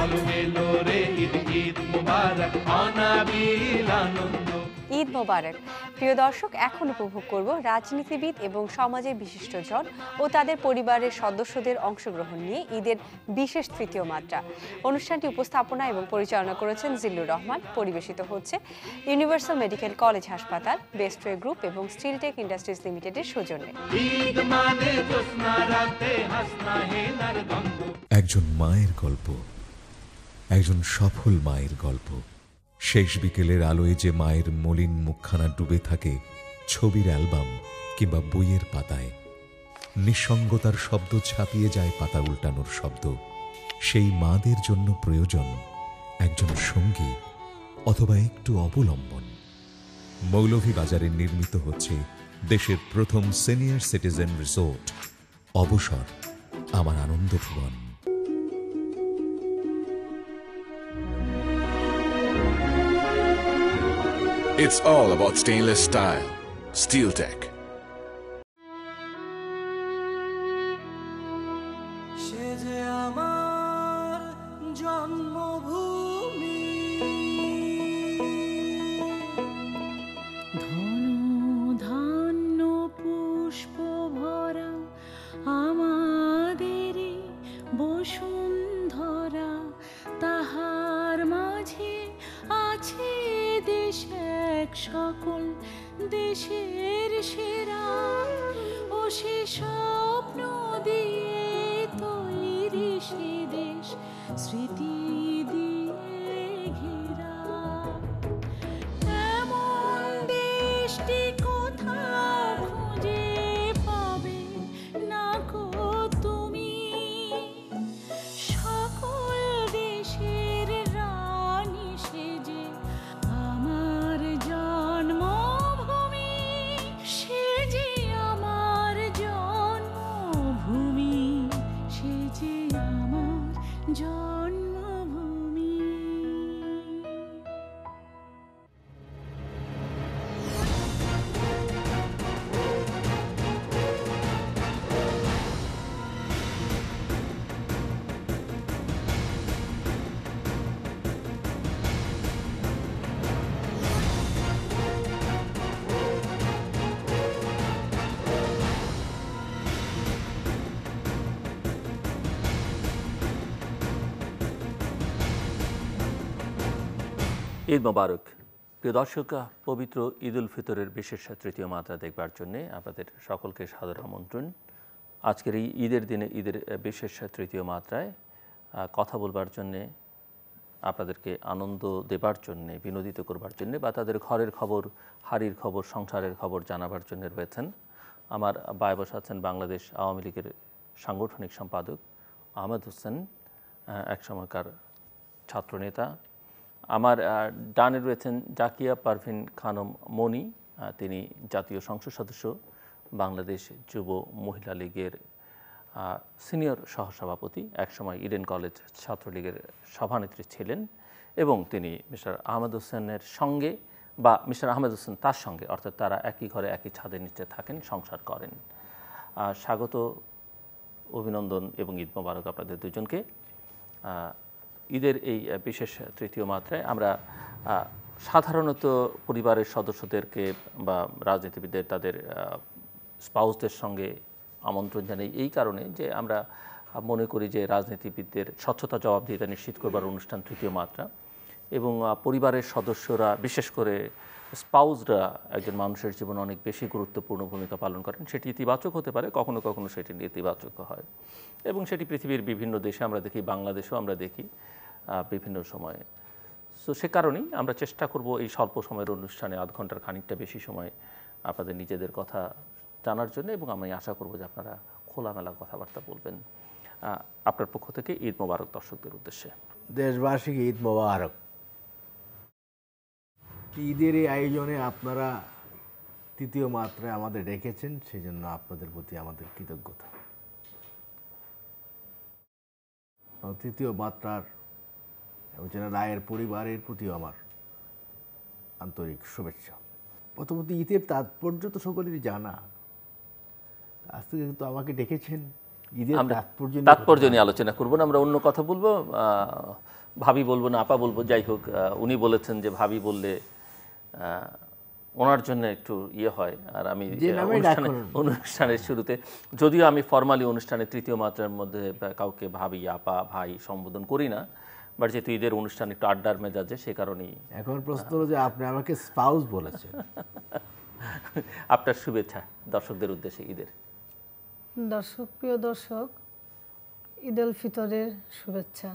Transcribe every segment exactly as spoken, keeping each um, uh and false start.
বল মেলো রে ঈদ ঈদ মুবারক অনাবিল আনন্দ। ঈদ মোবারক। প্রিয় দর্শক, এখন উপভোগ করব রাজনীতিবিদ এবং সমাজের বিশিষ্টজন ও তাদের পরিবারের সদস্যদের অংশগ্রহণ নিয়ে ঈদের বিশেষ তৃতীয় মাত্রা। অনুষ্ঠানটি উপস্থাপনা এবং পরিচালনা করেছেন জিল্লুর রহমান। পরিবেশিত হচ্ছে ইউনিভার্সাল মেডিকেল কলেজ হাসপাতাল, বেস্টওয়ে গ্রুপ এবং স্টিলটেক ইন্ডাস্ট্রিজ লিমিটেডের সৌজন্যে। একজন মায়ের গল্প, একজন সফল মায়ের গল্প। শেষ বিকেলের আলোয় যে মায়ের মলিন মুখখানা ডুবে থাকে ছবির অ্যালবাম কিংবা বইয়ের পাতায়, নিঃসঙ্গতার শব্দ ছাপিয়ে যায় পাতা উল্টানোর শব্দ। সেই মাদের জন্য প্রয়োজন একজন সঙ্গী অথবা একটু অবলম্বন। মৌলভীবাজারে নির্মিত হচ্ছে দেশের প্রথম সিনিয়র সিটিজেন রিসোর্ট অবসর আমার আনন্দ ভুবন। It's all about stainless style. SteelTech. সে যে আমার জন্মভূমি, ধন ধান্য পুষ্প ভরা আমাদের বসুন্ধরা, তাহার মাঝে আছে দেশ এক সকল দেশের সেরা, ও সে স্বপ্ন দিয়ে তৈরি সে দেশ স্মৃতি দিয়ে ঘেরা। এমন দেশটি কোথাও খুঁজে পাবে না গো তুমি, সকল দেশের রানী সেজে আমার জন্মভূমি, সে যে আমার জন্মভূমি, সে যে আমার জন্মভূমি। ঈদ মোবারক। প্রিয় দর্শক, পবিত্র ঈদ উল ফিতরের বিশেষ তৃতীয় মাত্রা দেখবার জন্য আপনাদের সকলকে সাদর আমন্ত্রণ। আজকের এই ঈদের দিনে ঈদের বিশেষ তৃতীয় মাত্রায় কথা বলবার জন্যে, আপনাদেরকে আনন্দ দেবার জন্যে, বিনোদিত করবার জন্যে বা তাদের ঘরের খবর, হাড়ির খবর, সংসারের খবর জানাবার জন্য রয়েছেন আমার বায় বসে আছেন বাংলাদেশ আওয়ামী লীগের সাংগঠনিক সম্পাদক আহমেদ হোসেন, একসময়কার ছাত্রনেতা। আমার ডানে রয়েছেন জাকিয়া পারভিন খানম মনি, তিনি জাতীয় সংসদ সদস্য, বাংলাদেশ যুব মহিলা লীগের সিনিয়র সহসভাপতি, একসময় ইডেন কলেজ ছাত্রলীগের সভানেত্রী ছিলেন, এবং তিনি মিস্টার আহমেদ হোসেনের সঙ্গে বা মিস্টার আহমেদ হোসেন তার সঙ্গে, অর্থাৎ তারা একই ঘরে একই ছাদের নিচে থাকেন, সংসার করেন। স্বাগত, অভিনন্দন এবং ঈদ মোবারক আপনাদের দুজনকে। ঈদের এই বিশেষ তৃতীয় মাত্রায় আমরা সাধারণত পরিবারের সদস্যদেরকে বা রাজনীতিবিদদের তাদের স্পাউসদের সঙ্গে আমন্ত্রণ জানাই এই কারণে যে আমরা মনে করি যে রাজনীতিবিদদের স্বচ্ছতা জবাবদিহিতা নিশ্চিত করবার অনুষ্ঠান তৃতীয় মাত্রা, এবং পরিবারের সদস্যরা, বিশেষ করে স্পাউসরা একজন মানুষের জীবনে অনেক বেশি গুরুত্বপূর্ণ ভূমিকা পালন করেন। সেটি ইতিবাচক হতে পারে, কখনো কখনো সেটি নেতিবাচক হয়, এবং সেটি পৃথিবীর বিভিন্ন দেশে আমরা দেখি, বাংলাদেশেও আমরা দেখি বিভিন্ন সময়ে। সো সে কারণেই আমরা চেষ্টা করব এই স্বল্প সময়ের অনুষ্ঠানে আধ ঘন্টার খানিকটা বেশি সময় আপনাদের নিজেদের কথা জানার জন্য, এবং আমি আশা করব যে আপনারা খোলামেলা কথাবার্তা বলবেন। আপনার পক্ষ থেকে ঈদ মোবারক দর্শকদের উদ্দেশ্যে। দেশবাসীকে ঈদ মোবারক। ঈদের এই আয়োজনে আপনারা তৃতীয় মাত্রায় আমাদের ডেকেছেন, সেই জন্য আপনাদের প্রতি আমাদের কৃতজ্ঞতা। তৃতীয় মাত্রার রায়ের পরিবারের প্রতিও আমার আন্তরিক শুভেচ্ছা। প্রথমত ঈদের তাৎপর্য তো সকলেরই জানা, আজ থেকে কিন্তু আমাকে ডেকেছেন ঈদের আমরা তাৎপর্য নিয়ে তাৎপর্য নিয়ে আলোচনা করব না, আমরা অন্য কথা বলবো। আহ, ভাবি বলবো না আপা বলবো, যাই হোক, আহ, উনি বলেছেন যে ভাবি বললে আহ, ওনার জন্য একটু ইয়ে হয়। আর আমি যে নামেই অনুষ্ঠানে ডাকুন। অনুষ্ঠানের শুরুতে, যদিও আমি ফর্মালি অনুষ্ঠানে তৃতীয় মাত্রার মধ্যে কাউকে ভাবি আপা ভাই সম্বোধন করি না, বাট যেহেতু ঈদের অনুষ্ঠান একটু আড্ডার মেজাজে, সে কারণেই এখন প্রশ্ন হলো যে আপনি আমাকে স্পাউস বলেছেন। আপনার শুভেচ্ছা দর্শকদের উদ্দেশ্যে ঈদের। দর্শক, প্রিয় দর্শক, ঈদ উল ফিতরের শুভেচ্ছা।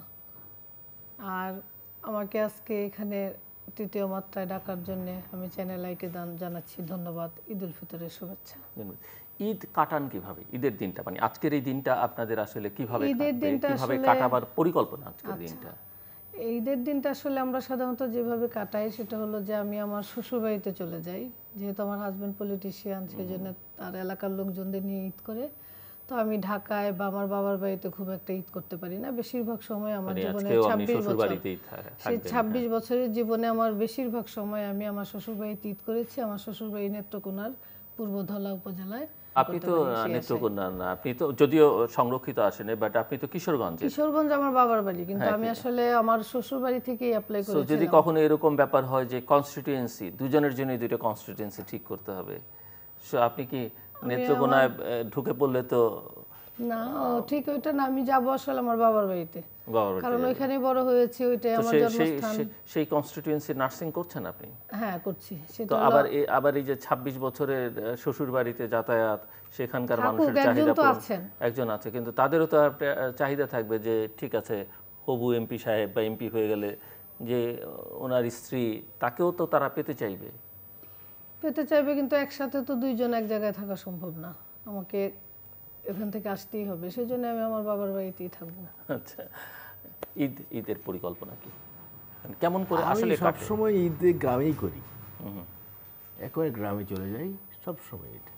আর আমাকে আজকে এখানে তৃতীয় মাত্রায় ডাকার জন্য আমি চ্যানেল আইকে জানাচ্ছি ধন্যবাদ। ঈদ উল ফিতরের শুভেচ্ছা। ঈদ কাটান কিভাবে? ঈদের দিনটা মানে আজকের এই দিনটা আপনাদের আসলে কিভাবে ঈদের কাটবে, দিনটা কিভাবে আসলে- কাটাবার পরিকল্পনা আজকের দিনটা? এই ঈদের দিনটা আসলে আমরা সাধারণত যেভাবে কাটাই সেটা হলো যে আমি আমার শ্বশুরবাড়িতে চলে যাই, যেহেতু আমার হাজব্যান্ড পলিটিশিয়ান, সেই জন্য তার এলাকার লোকজনদের নিয়ে ঈদ করে। তো আমি ঢাকায় বা আমার বাবার বাড়িতে খুব একটা ঈদ করতে পারি না। বেশিরভাগ সময় আমার মানে জীবনে আজকেও আপনি ছাব্বিশ শ্বশুর বছর বাড়িতেই থা- সেই থাকবেন, ছাব্বিশ হ্যাঁ। বছরের জীবনে আমার বেশিরভাগ সময় আমি আমার শ্বশুরবাড়িতে ঈদ করেছি। আমার শ্বশুরবাড়ি নেত্রকোনার পূর্বধলা উপজেলায়। আপনি তো নেত্রকোনা না, আপনি তো যদিও সংরক্ষিত আসেন, বাট আপনি তো কিশোরগঞ্জে। কিশোরগঞ্জ আমার বাবার বাড়ি, কিন্তু আমি আসলে আমার শ্বশুর বাড়ি থেকেই অ্যাপ্লাই So, করেছি। যদি কখনো এরকম ব্যাপার হয় যে কনস্টিটিউয়েন্সি দুজনের জন্য দুইটা কনস্টিটিউয়েন্সি ঠিক করতে হবে, সো আপনি কি নেত্রকোনায় আহ, ঢুকে পড়লে তো না, ও ঠিক ওইটা না, আমি যাবো আসলে আমার বাবার বাড়িতে, বাবার বাড়িতে কারণ যাবেন। ওইখানেই বড় হয়েছি, ওইটাই তো আমার সেই- সেই জন্মস্থান। সেই- সেই কনস্টিটিউয়েন্সি নার্সিং করছেন আপনি? হ্যাঁ, করছি। সেটা তো হলো- আবার এই আবার এই যে ছাব্বিশ বছরের শ্বশুর বাড়িতে যাতায়াত, সেখানকার থাকুক, মানুষের একজন চাহিদা তো পূরণ- আছেন। একজন আছে, কিন্তু তাদেরও তো একটা চাহিদা থাকবে যে ঠিক আছে হবু এমপি সাহেব বা এমপি হয়ে গেলে যে ওনার স্ত্রী, তাকেও তো তারা পেতে চাইবে। পেতে চাইবে, কিন্তু একসাথে তো দুইজন এক জায়গায় থাকা সম্ভব না, আমাকে এখান থেকে আসতেই হবে। সেই জন্য আমি আমার বাবার বাড়িতেই থাকবো। আচ্ছা, ঈদ ঈদের পরিকল্পনা কি, কেমন করে আমি আসলে কাটে? সবসময় ঈদে গ্রামেই করি, একবারে গ্রামে চলে যাই সবসময় এটা।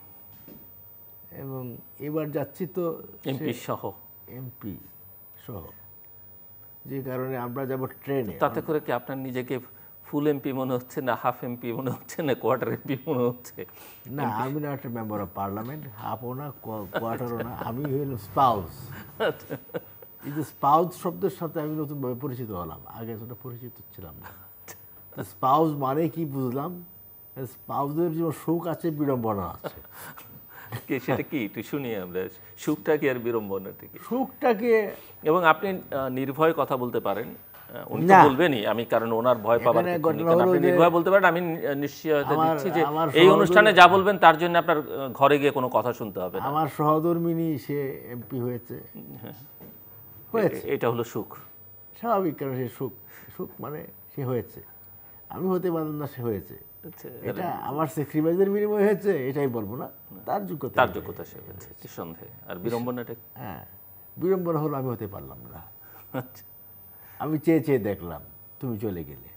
এবং এবার যাচ্ছি তো এমপি সহ, এমপি সহ, যে কারণে আমরা যাব ট্রেনে। তাতে করে কি আপনার নিজেকে ফুল এমপি মনে হচ্ছে, না হাফ এমপি মনে হচ্ছে, না কোয়ার্টার এমপি মনে হচ্ছে? না, আমি না একটা মেম্বার অফ পার্লামেন্ট, হাফও না কোয়ার্টারও না, আমি হইল স্পাউস। এই যে স্পাউস শব্দের সাথে আমি নতুনভাবে পরিচিত হলাম, আগে এতটা পরিচিত ছিলাম না। স্পাউস মানে কি বুঝলাম, স্পাউসের যে সুখ আছে, বিড়ম্বনা আছে। কি সেটা কি একটু শুনি আমরা, সুখটা কি আর বিড়ম্বনাটা কি? সুখটাকে এবং আপনি আহ, নির্ভয় কথা বলতে পারেন, আহ, উনি তো না। বলবেনই, আমি কারণ ওনার ভয় পাবার এখানে কিছু নেই, ঘটনা কারণ হলো আপনি যে নির্ভয় বলতে পারেন। আমি নি- নিশ্চয়তা আমার- দিচ্ছি যে আমার এই সহোদর- অনুষ্ঠানে যা বলবেন তার জন্য আপনার আহ, ঘরে গিয়ে কোনো কথা শুনতে হবে না। আমার সহধর্মিনী সে এমপি হয়েছে, হয়েছে, এ- এটা হলো সুখ। স্বাভাবিক, কারণ সে সুখ, সুখ মানে সে হয়েছে, আমি হতে পারলাম না, সে হয়েছে। আচ্ছা, এটা আমার স্যাক্রিফাইসের বিনিময়ে হয়েছে, এটাই বলবো না, তার যোগ্যতা। তার যোগ্যতা সে হয়েছে, নিঃসন্দেহে। আর বিড়ম্বনাটা কি? হ্যাঁ, বিড়ম্বনা হলো আমি হতে পারলাম না, আচ্ছা, আমি চেয়ে চেয়ে দেখলাম, তুমি চলে গেলে।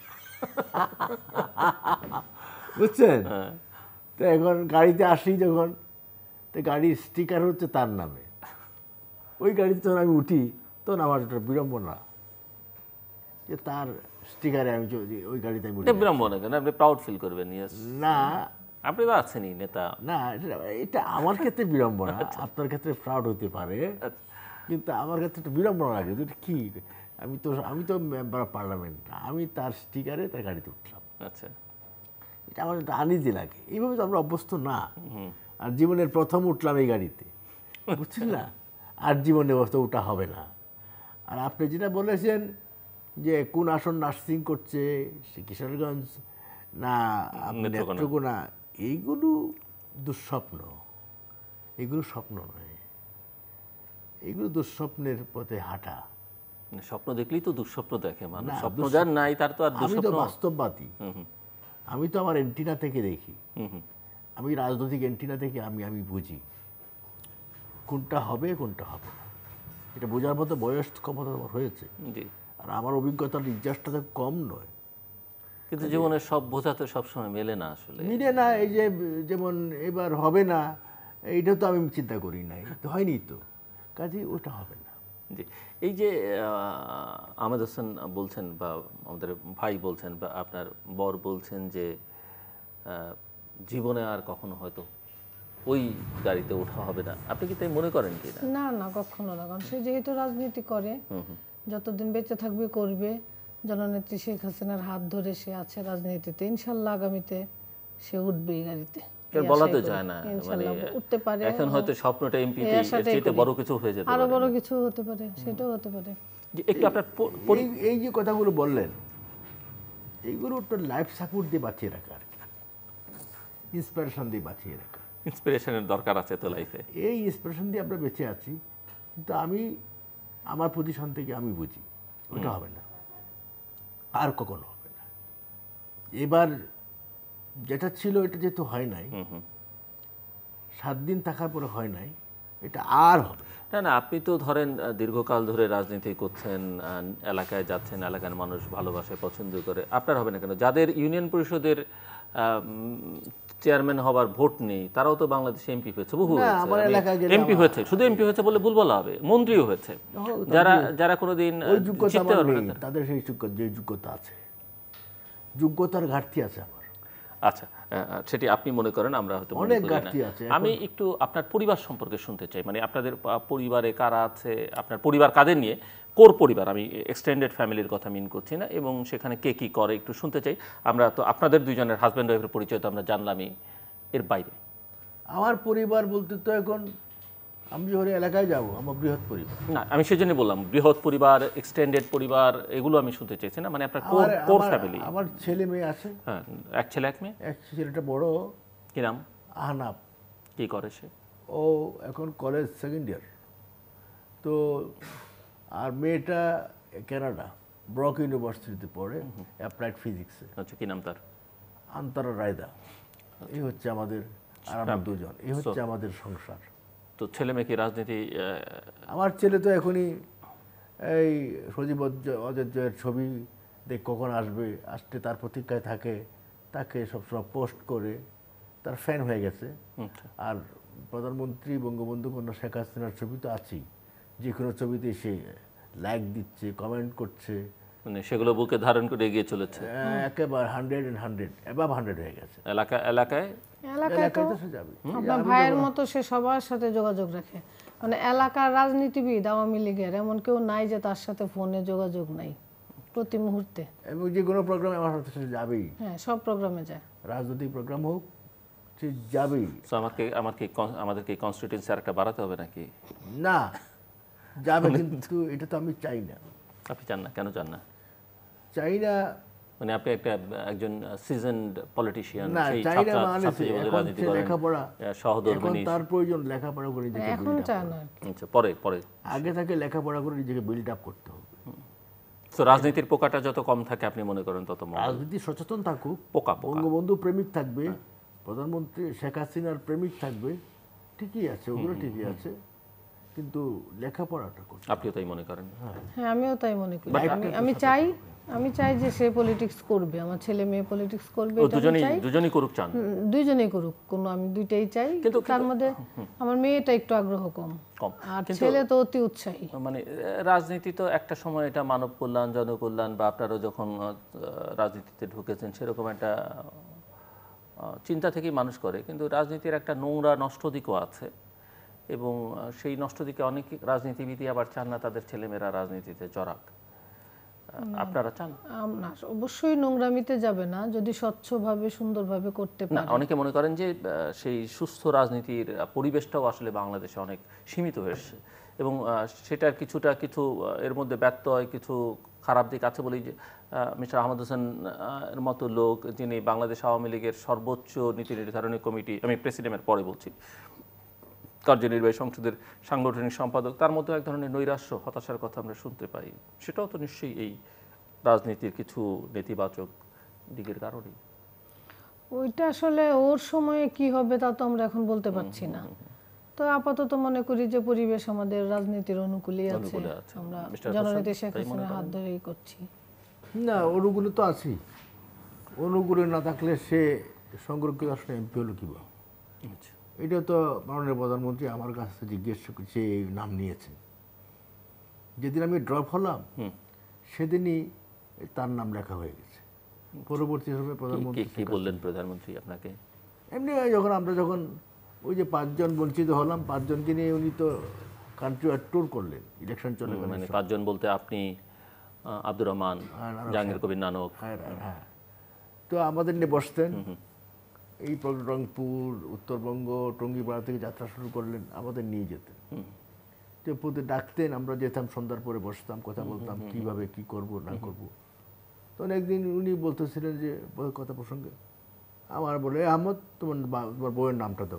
বুঝছেন? তো এখন গাড়িতে আসি যখন, তো গাড়ির স্টিকার হচ্ছে তার নামে, ওই গাড়িতে যখন আমি উঠি তখন আমার একটা বিড়ম্বনা যে তার স্টিকারে আমি চলে- ওই গাড়িতে আমি উঠি। এটা বিড়ম্বনা কেন? আপনি প্রাউড ফিল করবেন। yes। না আপনি তো আছেনই নেতা। না, এটা- এটা আমার ক্ষেত্রে বিড়ম্বনা, আপনার ক্ষেত্রে প্রাউড হতে পারে, কিন্তু আমার ক্ষেত্রে একটা বিড়ম্বনা লাগে। এটা কি, আমি তো আমি তো মেম্বার অফ পার্লামেন্ট, আমি তার স্টিকারে তার গাড়িতে উঠলাম, আচ্ছা, এটা আমার একটা আনইজি লাগে। এইভাবে তো আমরা অভ্যস্ত না। আর জীবনের প্রথম উঠলাম এই গাড়িতে, বুঝছেন না, আর জীবনে অবস্থা উঠা হবে না। আর আপনি যেটা বলেছেন যে কোন আসন নার্সিং করছে, সে কিশোরগঞ্জ না আপনি নেত্রকোনা। নেত্রকোনা, এইগুলো দুঃস্বপ্ন, এগুলো স্বপ্ন নয়, এগুলো দুঃস্বপ্নের পথে হাঁটা। মানে স্বপ্ন দেখলেই তো দুঃস্বপ্ন দেখে মানুষ। না, স্বপ্ন দুঃস্বপ্ন- যার নাই তার তো আর আমি তো দুঃস্বপ্ন। বাস্তববাদী, আমি তো আমার এন্টিনা থেকে দেখি, আমি রাজনৈতিক এন্টিনা থেকে আমি আমি বুঝি কোনটা হবে কোনটা হবে না। এটা বোঝার মতো বয়স ক্ষমতা আমার হয়েছে, জি, আর আমার অভিজ্ঞতার নির্যাসটা তো কম নয়। কিন্তু জীবনের সব বোঝা তো সবসময় মেলে না আসলে। মিলে না, এই যে যেমন এবার হবে না, এইটা তো আমি চিন্তা করি নাই, তো হয়নি তো, কাজে ওটা হবে না। জি, এই যে আহ, আহমেদ হোসেন বলছেন বা আমাদের ভাই বলছেন বা আপনার বর বলছেন যে আহ, জীবনে আর কখনো হয়তো ওই গাড়িতে ওঠা হবে না, আপনি কি তাই মনে করেন কি? না না কখনো না, কারণ সে যেহেতু রাজনীতি করে, যতদিন বেঁচে থাকবে করবে। জননেত্রী শেখ হাসিনার হাত ধরে সে আছে রাজনীতিতে, ইনশাল্লাহ আগামীতে সে উঠবে এই গাড়িতে। বলা তো যায় না, মানে উঠতে পারে। এখন হয়তো স্বপ্নটা এমপিতে এর চেয়ে বড় কিছু হয়ে যেতে পারে, আরো বড় কিছু হতে পারে, সেটাও হতে পারে। একটু আপনার এই যে কথাগুলো বললেন, এইগুলো তো লাইফ সাপোর্ট দিয়ে বাঁচিয়ে রাখা আর কি, ইন্সপিরেশন দিয়ে বাঁচিয়ে রাখা। ইন্সপিরেশনের দরকার আছে তো লাইফে। এই ইন্সপিরেশন দিয়ে আমরা বেঁচে আছি, কিন্তু আমি আমার পজিশন থেকে আমি বুঝি ওটা হবে না, আর কখনো হবে না। এবার যেটা ছিল এটা যেহেতু হয় নাই, সাত দিন থাকার পরে হয় নাই, এটা আর হবে না। না, আপনি তো ধরেন দীর্ঘকাল ধরে রাজনীতি করছেন, এলাকায় যাচ্ছেন, এলাকার মানুষ ভালোবাসে, পছন্দ করে, আপনার হবে না কেন? যাদের ইউনিয়ন পরিষদের চেয়ারম্যান হবার ভোট নেই, তারাও তো বাংলাদেশে এমপি হয়েছে, বহু এমপি হয়েছে, শুধু এমপি হয়েছে বলে ভুল বলা হবে, মন্ত্রীও হয়েছে, যারা যারা কোনোদিন জিততে পারবে না, তাদের সেই যোগ্যতা, যে যোগ্যতা আছে, যোগ্যতার ঘাটতি আছে আমার। আচ্ছা, সেটি আপনি মনে করেন, আমরা হয়তো অনেক ঘাটতি আছে। আমি একটু আপনার পরিবার সম্পর্কে শুনতে চাই, মানে আপনাদের পরিবারে কারা আছে, আপনার পরিবার কাদের নিয়ে, কোর পরিবার, আমি এক্সটেন্ডেড ফ্যামিলির কথা মিন করছি না, এবং সেখানে কে কি করে একটু শুনতে চাই। আমরা তো আপনাদের দুইজনের হাজব্যান্ড ওয়াইফের পরিচয় তো আমরা জানলামই, এর বাইরে আমার পরিবার বলতে তো এখন আমি যখন এলাকায় যাব, আমার বৃহৎ পরিবার না, আমি সেজন্য বললাম বৃহৎ পরিবার, এক্সটেন্ডেড পরিবার, এগুলো আমি শুনতে চাইছি না, মানে আপনার কোর কোর ফ্যামিলি। আমার ছেলে মেয়ে আছে, হ্যাঁ, এক ছেলে এক মেয়ে। এক ছেলেটা বড়, কি নাম? আহনাব। কি করে সে? ও এখন কলেজ সেকেন্ড ইয়ার। তো আর মেয়েটা কানাডা ব্রক ইউনিভার্সিটিতে পড়ে, অ্যাপ্লাইড ফিজিক্সে। আচ্ছা, কি নাম তার? আন্তরা রায়দা। এই হচ্ছে আমাদের, আর আমরা দুজন, এই হচ্ছে আমাদের সংসার। তো ছেলে মেয়ে কি রাজনীতি? আমার ছেলে তো এখনই এই সজীব অজয় জয়ের ছবি দেখ কখন আসবে, আসতে তার প্রতীক্ষায় থাকে, তাকে সবসময় পোস্ট করে, তার ফ্যান হয়ে গেছে। আর প্রধানমন্ত্রী বঙ্গবন্ধু কন্যা শেখ হাসিনার ছবি তো আছেই, যে কোনো ছবিতে সে লাইক দিচ্ছে, কমেন্ট করছে, মানে সেগুলো বুকে ধারণ করে এগিয়ে চলেছে একেবারে hundred and hundred above hundred হয়ে গেছে। এলাকা এলাকায় এলাকায় তো সে যাবে, আপনার ভাইয়ের মতো সে সবার সাথে যোগাযোগ রাখে, মানে এলাকার রাজনীতিবিদ আওয়ামী লীগের এমন কেউ নাই যে তার সাথে ফোনে যোগাযোগ নাই, প্রতি মুহূর্তে। এবং যে কোনো প্রোগ্রামে আমার সাথে সে যাবেই, হ্যাঁ সব প্রোগ্রামে যায়, রাজনৈতিক প্রোগ্রাম হোক সে যাবেই। তো আমাকে আমাকে আমাদেরকে কনস্টিটিউয়েন্সি আরেকটা বাড়াতে হবে নাকি? না, যাবে, কিন্তু এটা তো আমি চাই না। আপনি চান না? কেন চান না? চাই না মানে আপনি একটা একজন সিজনড পলিটিশিয়ান, না সেই চাই না মানে রাজনীতি করেন, লেখাপড়া সহধর্মিণী, তার প্রয়োজন লেখাপড়া করে নিজেকে এখন চায় না। আচ্ছা, পরে পরে আগে থেকে লেখাপড়া করে নিজেকে বিল্ড আপ করতে হবে। তো রাজনীতির পোকাটা যত কম থাকে আপনি মনে করেন তত মঙ্গল। রাজনীতি সচেতন থাকুক, পোকা পোকা বঙ্গবন্ধু প্রেমিক থাকবে, প্রধানমন্ত্রী শেখ হাসিনার প্রেমিক থাকবে, ঠিকই আছে, ওগুলো ঠিকই আছে, কিন্তু লেখাপড়াটা করতে। আপনিও তাই মনে করেন? হ্যাঁ আমিও তাই মনে করি। আমি আমি চাই আমি চাই যে সে পলিটিক্স করবে, আমার ছেলে মেয়ে পলিটিক্স করবে, এটা দুজনেই চাই। দুজনেই করুক চান? দুইজনেই করুক, কোনো আমি দুইটাই চাই, কিন্তু তার মধ্যে আমার মেয়েটা একটু আগ্রহ কম, কম, আর ছেলে তো অতি উৎসাহী। মানে রাজনীতি তো একটা সময় এটা মানব কল্যাণ, জনকল্যাণ, বা আপনারা যখন রাজনীতিতে ঢুকেছেন সেরকম একটা চিন্তা থেকেই মানুষ করে, কিন্তু রাজনীতির একটা নোংরা নষ্ট দিকও আছে, এবং সেই নষ্ট দিকে অনেক রাজনীতিবিদই আবার চান না তাদের ছেলেমেয়েরা রাজনীতিতে জড়াক। আপনারা চান? না, অবশ্যই নোংরামিতে যাবে না, যদি স্বচ্ছভাবে সুন্দরভাবে করতে না। পারে। অনেকে মনে করেন যে সেই সুস্থ রাজনীতির পরিবেশটাও আসলে বাংলাদেশে অনেক সীমিত হয়েছে, এবং সেটার কিছুটা কিছু এর মধ্যে ব্যত্যয়, কিছু খারাপ দিক আছে বলেই যে মিস্টার আহমদ হোসেন এর মতো লোক, যিনি বাংলাদেশ আওয়ামী লীগের সর্বোচ্চ নীতি নির্ধারণী কমিটি, আমি প্রেসিডেন্টের পরে বলছি, কার্যনির্বাহী সংসদের সাংগঠনিক সম্পাদক, তার মধ্যে এক ধরনের নৈরাশ্য, হতাশার কথা আমরা শুনতে পাই। সেটাও তো নিশ্চয়ই এই রাজনীতির কিছু নেতিবাচক দিকের কারণেই। ওইটা আসলে ওর সময়ে কি হবে তা তো আমরা এখন বলতে পারছি না। তো আপাতত মনে করি যে পরিবেশ আমাদের রাজনীতির অনুকূলেই আছে, আমরা জননেত্রী শেখ হাসিনার হাত ধরেই করছি। না, অনুকূলে তো আছি, অনুকূলে না থাকলে সে সংরক্ষিত আসনে এমপি হলো কিবা? এটা তো মাননীয় প্রধানমন্ত্রী আমার কাছে জিজ্ঞেস করছে, এই নাম নিয়েছে। যেদিন আমি ড্রপ হলাম সেদিনই তার নাম লেখা হয়ে গেছে। পরবর্তী সময়ে প্রধানমন্ত্রী কি বললেন প্রধানমন্ত্রী আপনাকে? এমনি যখন আমরা যখন ওই যে পাঁচজন বঞ্চিত হলাম, পাঁচজনকে নিয়ে উনি তো কান্ট্রি ট্যুর করলেন ইলেকশন চলে গেল। মানে পাঁচজন বলতে আপনি, আহ, আব্দুর রহমান, জাহাঙ্গীর কবির নানক। হ্যাঁ হ্যাঁ। তো আমাদের নিয়ে বসতেন, এই রংপুর, উত্তরবঙ্গ, টঙ্গিপাড়া থেকে যাত্রা শুরু করলেন, আমাদের নিয়ে যেতেন। তো প্রতি ডাকতেন, আমরা যেতাম, সন্ধ্যার পরে বসতাম, কথা বলতাম কিভাবে কি করব না করব। তখন একদিন উনি বলতেছিলেন যে কথা প্রসঙ্গে আমার বলে, আহমদ তোমার তোমার বইয়ের নামটা দাও।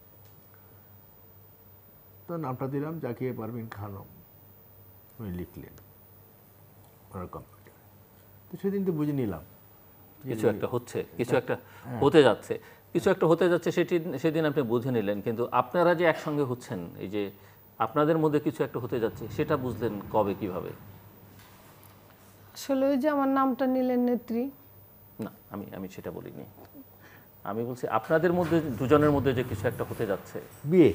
তো নামটা দিলাম জাকিয়া পারভিন খানম। উনি লিখলেন ওনার কম্পিউটার। তো সেদিন তো বুঝে নিলাম কিছু একটা হচ্ছে, কিছু একটা হতে যাচ্ছে, কিছু একটা হতে যাচ্ছে, সেটি সেদিন আপনি বুঝে নিলেন। কিন্তু আপনারা যে একসঙ্গে হচ্ছেন, এই যে আপনাদের মধ্যে কিছু একটা হতে যাচ্ছে, সেটা বুঝলেন কবে, কিভাবে? আসলে ওই যে আমার নামটা নিলেন নেত্রী। না, আমি আমি সেটা বলিনি। আমি বলছি আপনাদের মধ্যে, দুজনের মধ্যে যে কিছু একটা হতে যাচ্ছে। বিয়ে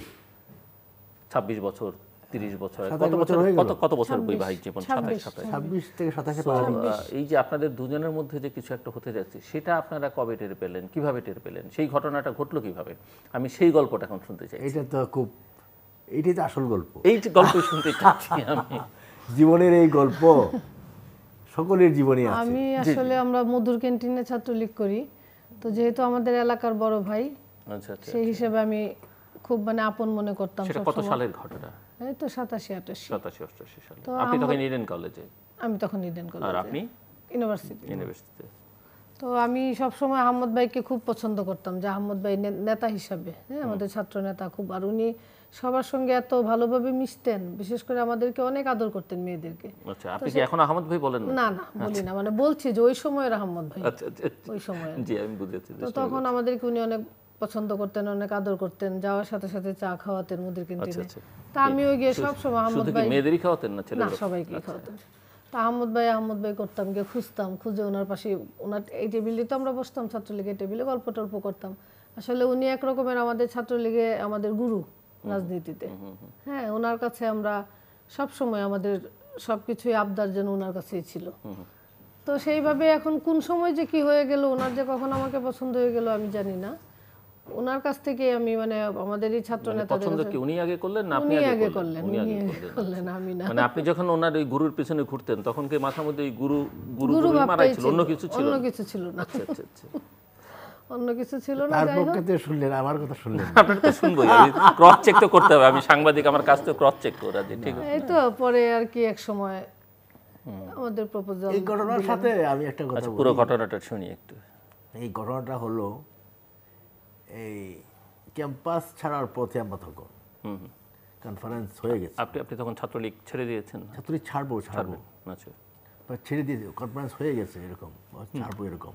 ছাব্বিশ বছর, তিরিশ বছর, সাতাশ কত বছর বছর, হয়ে গেল। কত কত বছর বৈবাহিক জীবন? সাতাশ সাতাশ ছাব্বিশ থেকে সাতাশে তো, আহ, এই যে আপনাদের দুজনের মধ্যে যে কিছু একটা হতে যাচ্ছে, সেটা আপনারা কবে টের পেলেন, কিভাবে টের পেলেন, সেই ঘটনাটা ঘটলো কিভাবে? আমি সেই গল্পটা এখন শুনতে চাই। এটা তো খুব, এইটাই তো আসল গল্প। এই যে গল্প শুনতে চাচ্ছি আমি। জীবনের এই গল্প সকলের জীবনে আছে। আমি আসলে আমরা মধুর ক্যান্টিনে ছাত্রলীগ করি, তো যেহেতু আমাদের এলাকার বড় ভাই, আচ্ছা আচ্ছা, সেই হিসেবে আমি খুব মানে আপন মনে করতাম। সেটা কত সালের ঘটনা? এই তো সাতাশি আটাশি সাতাশি অষ্টাশি সালে। তো আপনি তখন আমার- ইডেন কলেজে? আমি তখন ইডেন আর কলেজে, আপনি ইউনিভার্সিটি। ইউনিভার্সিটিতে। তো আমি সবসময় আহমদ ভাইকে খুব পছন্দ করতাম, যে আহমদ ভাই নে- নেতা হিসাবে, হ্যাঁ আমাদের ছাত্র নেতা খুব। আর উনি সবার সঙ্গে এত ভালোভাবে মিশতেন, বিশেষ করে আমাদেরকে অনেক আদর করতেন, মেয়েদেরকে। আচ্ছা, আপনি কি এখন আহমদ ভাই বলেন? না না বলি না, মানে বলছি যে ওই সময়ের আহমদ ভাই, আচ্ছা আচ্ছা আচ্ছা। ওই সময়। জি, আমি বুঝেছি। তো তখন আমাদেরকে উনি অনেক পছন্দ করতেন, অনেক আদর করতেন, যাওয়ার সাথে সাথে চা খাওয়াতেন মুদির ক্যান্টিনে। আচ্ছা। তা আমিও গিয়ে সবসময় আহমদ শুধু কি ভাই, মেয়েদেরই খাওয়াতেন না না ছেলেরা? সবাইকে খাওয়াতেন। তা আহমদ ভাই আহমদ ভাই করতাম, গিয়ে খুঁজতাম, খুঁজে ওনার পাশে, ওনার এই টেবিলে তো আমরা বসতাম, ছাত্রলীগের টেবিলে গল্প টল্প করতাম। আসলে উনি এক রকমের আমাদের ছাত্রলীগে আমাদের গুরু রাজনীতিতে। হ্যাঁ, ওনার কাছে আমরা সব সময় আমাদের সবকিছুই আবদার যেন ওনার কাছেই ছিল। তো সেইভাবে এখন কোন সময় যে কি হয়ে গেল, ওনার যে কখন আমাকে পছন্দ হয়ে গেল আমি জানি না। ওনার কাছ থেকে আমি মানে আমাদের এই ছাত্র নেতাদের পছন্দ কি উনি আগে করলেন না আপনি উনি আগে আগে করলেন? করলেন, উনি উনি আগে আগে করলেন। করলেন, আমি না। মানে আপনি যখন ওনার ওই গুরুর পিছনে ঘুরতেন, তখন কি মাথার মধ্যে ওই গুরু গুরু গুরু গুরু মারাই ভাবটাই ছিল, ছিল, অন্য কিছু ছিল অন্য না? কিছু ছিল না, আচ্ছা আচ্ছা আচ্ছা। অন্য কিছু ছিল না। তার যাই হোক, পক্ষে তো শুনলেন, আমার কথা শুনলেন। আপনার তো শুনবোই, ক্রস চেক তো করতে হবে। আমি সাংবাদিক, আমার কাজ তো ক্রস চেক করা, যে ঠিক আছে। এই তো পরে আর কি এক সময় আমাদের প্রপোজাল। এই ঘটনার সাথে আমি একটা কথা আচ্ছা, বলি। পুরো ঘটনাটা শুনি একটু। এই ঘটনাটা হলো এই ক্যাম্পাস ছাড়ার পথে আমরা তখন কনফারেন্স হয়ে গেছে। আপনি আপনি তখন ছাত্রলীগ ছেড়ে দিয়েছেন? ছাত্রলীগ ছাড়বো ছাড়বো আচ্ছা, বা ছেড়ে দিয়ে কনফারেন্স হয়ে গেছে, এরকম বা ছাড়বো এরকম।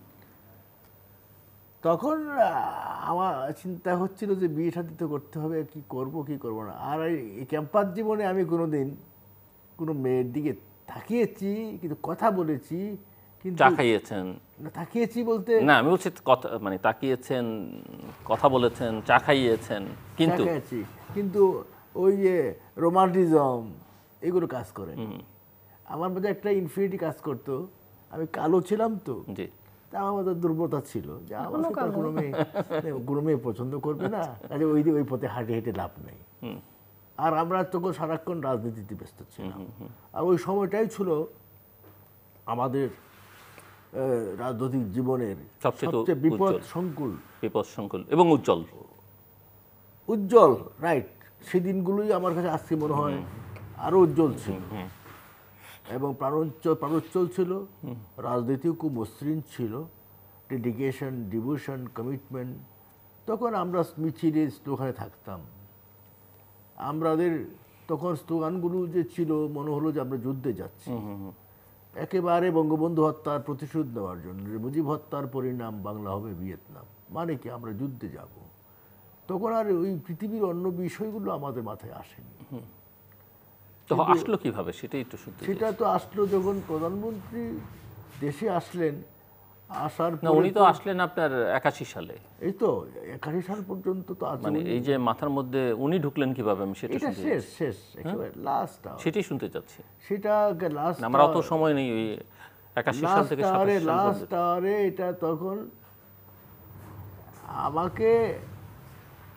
তখন আহ, আমার চিন্তা হচ্ছিল যে বিয়ে শাদী তো করতে হবে, কি করব কি করব না। আর এই ক্যাম্পাস জীবনে আমি কোনোদিন কোনো মেয়ের দিকে তাকিয়েছি, কিন্তু কথা বলেছি, কিন্তু চা খাইয়েছেন? না, তাকিয়েছি বলতে না, আমি বলছি কথা, মানে তাকিয়েছেন, কথা বলেছেন, চা খাইয়েছেন, কিন্তু তাকিয়েছি, কিন্তু ওই যে রোমান্টিজম এগুলো কাজ করে। আমার মধ্যে একটা ইনফিনিটি কাজ করতো। আমি কালো ছিলাম তো, জি, তা আমার মধ্যে দুর্বলতা ছিল যে আমার সাথে কোনো মেয়ে কোনো মেয়ে পছন্দ করবে না, কাজে ওই দিয়ে ওই পথে হাঁটে হেঁটে লাভ নেই। আর আমরা তখন সারাক্ষণ রাজনীতিতে ব্যস্ত ছিলাম। আর ওই সময়টাই ছিল আমাদের আহ, রাজনৈতিক জীবনের সবচেয়ে তো সবচেয়ে বিপদ উজ্জ্বল। সংকুল বিপদ সংকুল এবং উজ্জ্বল। উজ্জ্বল, রাইট। সেই দিনগুলোই আমার কাছে আজকে মনে হয় আরো উজ্জ্বল ছিল এবং প্রাণোজ্জ্বল প্রাণোজ্জ্বল ছিল। রাজনীতিও খুব মসৃণ ছিল, ডেডিকেশন, ডিভোশন, কমিটমেন্ট। তখন আমরা মিছিলে স্লোগানে থাকতাম। আমাদের তখন স্লোগানগুলো যে ছিল, মনে হলো যে আমরা যুদ্ধে যাচ্ছি। একেবারে বঙ্গবন্ধু হত্যার প্রতিশোধ নেওয়ার জন্য, মুজিব হত্যার পরিণাম বাংলা হবে ভিয়েতনাম, মানে কি আমরা যুদ্ধে যাব। তখন আর ওই পৃথিবীর অন্য বিষয়গুলো আমাদের মাথায় আসেনি। তো আসলো কিভাবে সেটাই একটু শুনতে চাই। সেটা তো আসলো যখন প্রধানমন্ত্রী দেশে আসলেন। আসার না, পরে উনি তো আসলেন আপনার একাশি সালে। এই তো একাশি সাল পর্যন্ত তো আছে। মানে এই যে মাথার মধ্যে উনি ঢুকলেন কিভাবে, আমি সেটা এটা শুনতে শেষ চাচ্ছি। শেষ একেবারে লাস্ট সেটাই শুনতে চাচ্ছি। সেটা লাস্ট আমার অত সময় নেই, ওই একাশি সাল থেকে লাস্ট আওয়ারে সাতাশ সাল লাস্ট পর্যন্ত। আওয়ারে এটা তখন আমাকে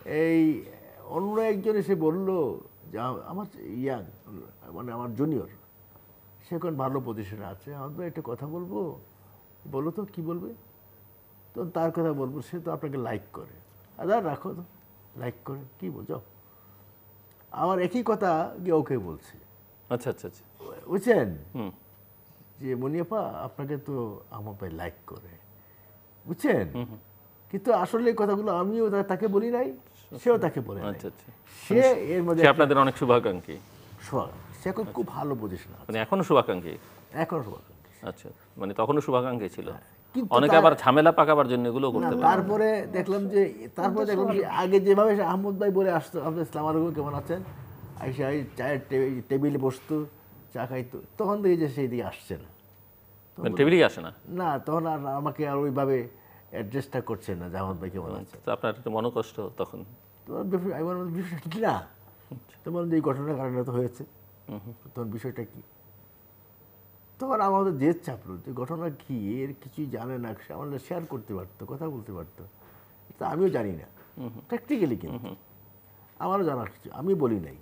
এই অন্য একজন এসে বললো যে আ- আমার ইয়াং মানে আমার জুনিয়র, সে এখন ভালো পজিশনে আছে, আমার তো একটা কথা বলবো, বলো তো কি বলবে, তো তার কথা বলবো, সে তো আপনাকে লাইক করে, আদার রাখো তো, লাইক করে কি বোঝো, আমার একই কথা গিয়ে ওকে বলছে, আচ্ছা আচ্ছা আচ্ছা বুঝছেন, হুম যে মনিয়াপা আপনাকে তো আমার ভাই লাইক করে, বুঝছেন, কিন্তু আসলে এই কথাগুলো আমিও তা- তাকে বলি নাই, সেও তাকে বলে নাই। আচ্ছা আচ্ছা সে এর মধ্যে সে আপনাদের অনেক শুভাকাঙ্ক্ষী, শোয়া- সে এখন খুব ভালো পজিশন আছে মানে এখনো শুভাকাঙ্ক্ষী। এখন শোয়া- আচ্ছা, মানে তখনও শুভাকাঙ্ক্ষী ছিল। কিন্তু অনেকে তার- আবার ঝামেলা পাকাবার জন্য এগুলো না, করতে পারে। তারপরে দেখলাম যে তারপরে দেখলাম যে আগে যেভাবে সে আহমদ ভাই বলে আসতো, আপনি ইসলাম আলাইকুম কেমন আছেন, আইসা এই চায়ের টে- টেবিলে বসতো, চা খাইতো, তখন দেখি যে সেই দিকে আসছে না, মানে টেবিলেই আসে না। না তখন আর আমাকে আর ওইভাবে অ্যাড্রেসটা করছে না যে আহমদ ভাই কেমন আছে। তো আপনার একটু মনোকষ্ট তখন। তোমার বিষয়- আমি বললাম, বিষয়টা কি না, তোমার যে এই ঘটনার কারণে তো হয়েছে, তখন বিষয়টা কি, তখন আমাদের জেদ চাপলো যে ঘটনা কি, এর কিছুই জানে না, সে আমাদের শেয়ার করতে পারতো, কথা বলতে পারতো, তা আমিও জানি না প্র্যাকটিক্যালি, কিন্তু আমারও জানার কিছু, আমি বলি নাই,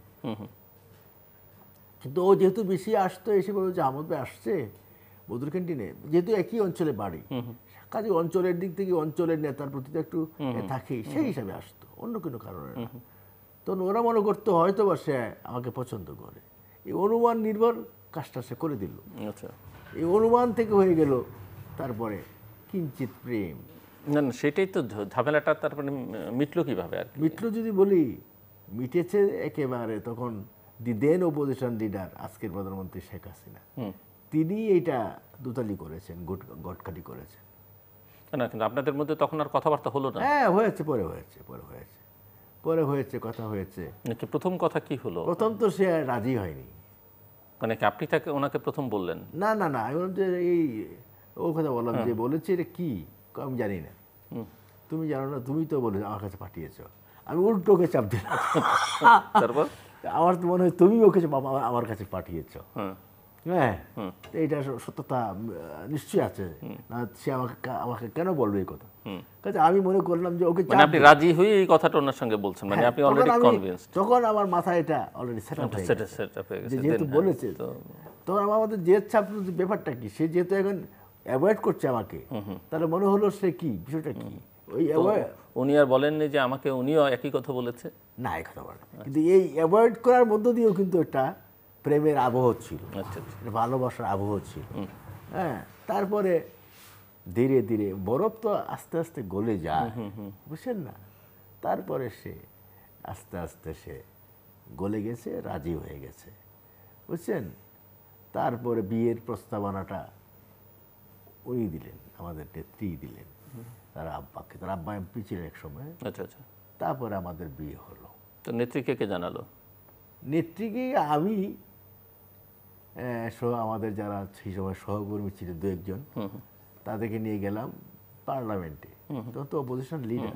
কিন্তু ও যেহেতু বেশি আসতো, এসে বলতো যে আহমদ ভাই আসছে বদুর ক্যান্টিনে, যেহেতু একই অঞ্চলে বাড়ি, কাজে অঞ্চলের দিক থেকে অঞ্চলের নেতার প্রতি তো একটু এ থাকেই, সেই হিসাবে আসতো, অন্য কোনো কারণে না। তখন ওরা মনে করতো হয়তো বা সে আমাকে পছন্দ করে, এই অনুমান নির্ভর কাজটা সে করে দিল, আচ্ছা, এই অনুমান থেকে হয়ে গেল তারপরে কিঞ্চিত প্রেম। না না, সেটাই তো ঝ- ঝামেলাটা তারপরে মিটলো কিভাবে আর কি? মিটলো যদি বলি, মিটেছে একেবারে তখন দি দেন অপোজিশন লিডার আজকের প্রধানমন্ত্রী শেখ হাসিনা, তিনি এইটা দুতালি করেছেন, গট- গটকাটি করেছেন। না, কিন্তু আপনাদের মধ্যে তখন আর কথাবার্তা হলো না হ্যাঁ হয়েছে, পরে হয়েছে, পরে হয়েছে, পরে হয়েছে, কথা হয়েছে। নাকি প্রথম কথা কি হলো? প্রথম তো সে রাজি হয়নি, মানে কি আপনি তাকে ওনাকে প্রথম বললেন? না না না, আমি বললাম যে এই ও কথা বললাম যে বলেছে এটা কি, কয় আমি জানি না, তুমি জানো না, তুমি তো বলে আমার কাছে পাঠিয়েছো, আমি উল্টো ওকে চাপ দিলাম, তারপর আমার তো মনে হয় তুমি ওকে চাপ- আমা- আমার কাছে পাঠিয়েছো, হ্যাঁ হ্যাঁ, তো এইটা স- সত্যতা আহ, নিশ্চয়ই আছে, না সে আমাকে কা- আমাকে কেন বলবে এই কথা, কাজে আমি মনে করলাম যে ওকে মানে চাপ আপনি দিই। রাজি হয়ে এই কথাটা ওনার সঙ্গে বলছেন, মানে হ্যাঁ, আপনি তখন অলরেডি আমি- কনভিন্সড, তখন আমার মাথায় এটা অলরেডি সেট আপ হয়ে সেট গেছে, সেট আপ হয়ে যে গেছে যেহেতু then, বলেছে, তো তখন আমার আমাদের জেদ ছাত্র ব্যাপারটা কি, সে যেহেতু এখন অ্যাভয়েড করছে আমাকে, তাহলে মনে হলো সে কি বিষয়টা কি, ওই তো অ্যাভয়েড, উনি আর বলেননি যে আমাকে উনিও একই কথা বলেছে? না এই কথা বলে না। কিন্তু এই অ্যাভয়েড করার মধ্য দিয়েও কিন্তু একটা প্রেমের আবহ ছিল, আচ্ছা আচ্ছা একটা ভালোবাসার আবহ ছিল, হ্যাঁ, তারপরে ধীরে ধীরে বরফ তো আস্তে আস্তে গলে যায়, বুঝছেন না, তারপরে সে আস্তে আস্তে সে গলে গেছে, রাজি হয়ে গেছে, বুঝছেন, তারপরে বিয়ের প্রস্তাবনাটা উনি দিলেন, আমাদের নেত্রী দিলেন, তার আব্বাকে, তার আব্বা এমপি ছিলেন এক সময়, আচ্ছা আচ্ছা। তারপরে আমাদের বিয়ে হলো। তো নেত্রী কে কে জানালো? নেত্রীকে আমি আহ, সহ আমাদের যারা সেই সময় সহকর্মী ছিল দু একজন, তাদেরকে নিয়ে গেলাম পার্লামেন্টে, তখন তো অপোজিশন লিডার,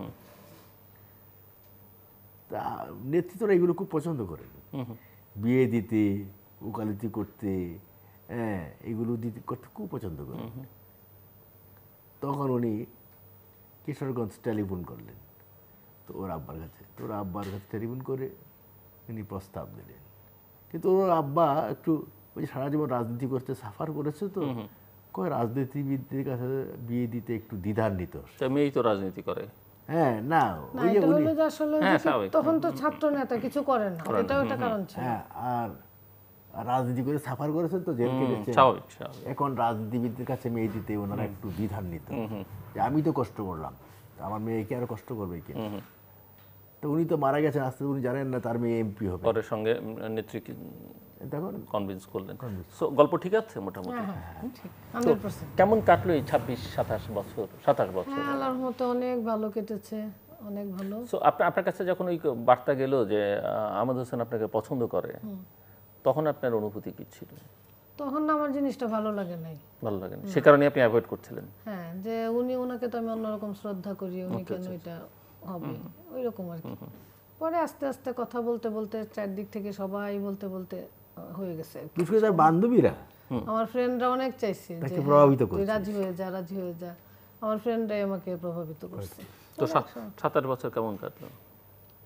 তা নেতৃত্বরা এগুলো খুব পছন্দ করেন, বিয়ে দিতে, উকালতি করতে, হ্যাঁ এগুলো দিতে করতে খুব পছন্দ করেন। তখন উনি কিশোরগঞ্জ টেলিফোন করলেন, তো ওর আব্বার কাছে, তো ওর আব্বার কাছে টেলিফোন করে উনি প্রস্তাব দিলেন, কিন্তু ওর আব্বা একটু ওই যে সারা জীবন রাজনীতি করতে সাফার করেছে, তো কয় রাজনীতিবিদদের কাছে বিয়ে দিতে একটু দ্বিধান্বিত। তা মেয়েই তো রাজনীতি করে। হ্যাঁ না, না, ওই যে এটা উনি, হলো যে আসলে হ্যাঁ, যে স্বাভাবিক। তখন তো ছাত্র নেতা কিছু করেন না, এটাও একটা কারণ ছিল। হ্যাঁ আর আর রাজনীতি করে সাফার করেছেন তো জেল কেটেছে, স্বাভাবিক স্বাভাবিক। এখন রাজনীতিবিদদের কাছে মেয়ে দিতে ওনারা একটু দ্বিধান্বিত, যে আমি তো কষ্ট করলাম, তা আমার মেয়েকে আরো কষ্ট করবে কি, তো উনি তো মারা গেছেন আস্তে, উনি জানেন না তার মেয়ে এমপি হবে, পরের সঙ্গে নেত্রী তখন কনভিন্স করলেন। সো গল্প ঠিক আছে মোটামুটি? হান্ড্রেড পার্সেন্ট কেমন কাটলো এই ছাব্বিশ সাতাশ বছর, সাতাশ বছর? আল্লাহর মতো অনেক ভালো কেটেছে, অনেক ভালো। সো আপনার আপনার কাছে যখন ওই বার্তা গেল যে আহ, আহমেদ হোসেন আপনাকে পছন্দ করে, তখন আপনার অনুভূতি কি ছিল? তখন না আমার জিনিসটা ভালো লাগে নাই, ভালো লাগে না, সে কারণে আপনি অ্যাভয়েড করছিলেন? হ্যাঁ, যে উনি ওনাকে তো আমি অন্যরকম শ্রদ্ধা করি, উনি কেন এটা হবে ওই রকম আর কি। পরে আস্তে আস্তে কথা বলতে বলতে চারদিক থেকে সবাই বলতে বলতে আহ, হয়ে গেছে আর কি। বিশেষ করে তার বান্ধবীরা, আমার ফ্রেন্ডরা অনেক চাইছে যে তাকে হ্যাঁ, প্রভাবিত তুই করছে। রাজি হয়ে যা, রাজি হয়ে যা, আমার ফ্রেন্ডরাই আমাকে প্রভাবিত করছে। তো সাত- সাতাশ বছর কেমন কাটলো?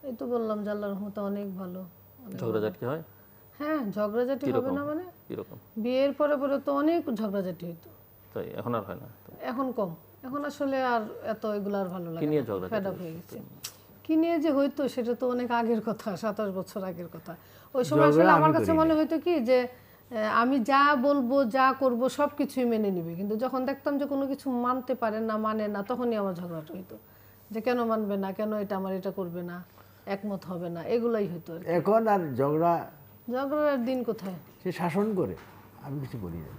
এই তো বললাম যে আল্লাহর রহমতে অনেক ভালো। ঝগড়াঝাটি হয়? হ্যাঁ, ঝগড়াঝাটি হবে না মানে? কিরকম? বিয়ের পরে পরে তো অনেক ঝগড়াঝাটি হতো। তাই এখন আর হয় না? এখন কম। এখন আসলে আর এত এগুলো আর ভালো লাগে কি নিয়ে না, ঝগড়াঝাটি ফেড আপ হয়ে গেছে। কি নিয়ে যে হইতো সেটা তো অনেক আগের কথা, সাতাশ বছর আগের কথা। ওই সময় আসলে আমার কাছে মনে হইতো কি যে আমি যা বলবো যা করব সব কিছুই মেনে নিবে, কিন্তু যখন দেখতাম যে কোনো কিছু মানতে পারে না, মানে না, তখনই আমার ঝগড়াটা হইতো যে কেন মানবে না, কেন এটা আমার এটা করবে না, একমত হবে না, এগুলাই হইতো। এখন আর ঝগড়া ঝগড়ার দিন কোথায়? সে শাসন করে, আমি কিছু বলি না,